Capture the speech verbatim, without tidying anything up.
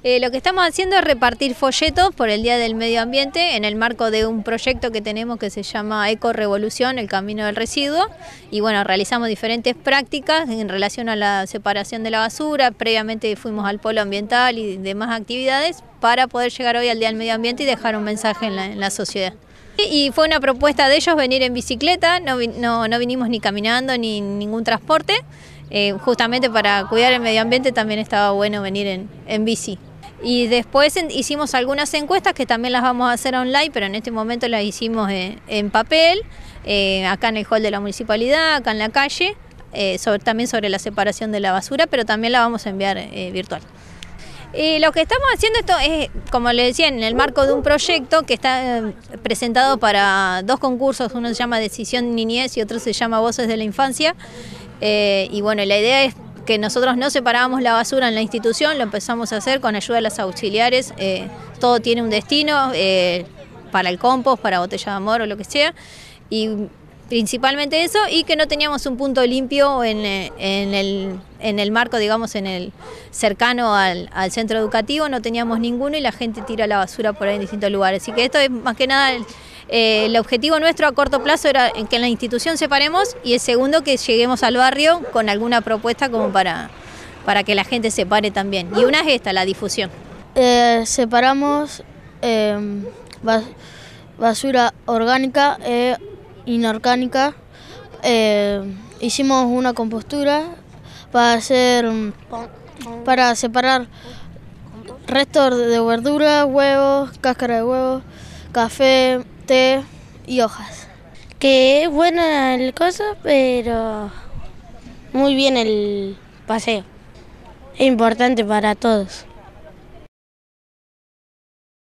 Eh, lo que estamos haciendo es repartir folletos por el Día del Medio Ambiente en el marco de un proyecto que tenemos que se llama Eco Revolución, el Camino del Residuo. Y bueno, realizamos diferentes prácticas en relación a la separación de la basura. Previamente fuimos al polo ambiental y demás actividades para poder llegar hoy al Día del Medio Ambiente y dejar un mensaje en la, en la sociedad. Y fue una propuesta de ellos venir en bicicleta, no, no, no vinimos ni caminando ni ningún transporte. Eh, justamente para cuidar el medio ambiente también estaba bueno venir en, en bici. Y después en, hicimos algunas encuestas que también las vamos a hacer online, pero en este momento las hicimos en, en papel, eh, acá en el hall de la municipalidad, acá en la calle, eh, sobre, también sobre la separación de la basura, pero también la vamos a enviar eh, virtual. Y lo que estamos haciendo esto es, como les decía, en el marco de un proyecto que está eh, presentado para dos concursos, uno se llama Decisión Niñez y otro se llama Voces de la Infancia. Eh, y bueno, la idea es que nosotros no separábamos la basura en la institución, lo empezamos a hacer con ayuda de las auxiliares, eh, todo tiene un destino, eh, para el compost, para botella de amor o lo que sea, y principalmente eso, y que no teníamos un punto limpio en, en, el, en el marco, digamos, en el cercano al, al centro educativo, no teníamos ninguno y la gente tira la basura por ahí en distintos lugares. Así que esto es más que nada... El, Eh, el objetivo nuestro a corto plazo era que en la institución separemos y el segundo que lleguemos al barrio con alguna propuesta como para, para que la gente separe también. Y una es esta, la difusión. Eh, separamos eh, bas basura orgánica e inorgánica. Eh, hicimos una compostura para hacer, para separar restos de verdura, huevos, cáscara de huevos, café, té y hojas. Que es buena el coso, pero muy bien el paseo. Es importante para todos.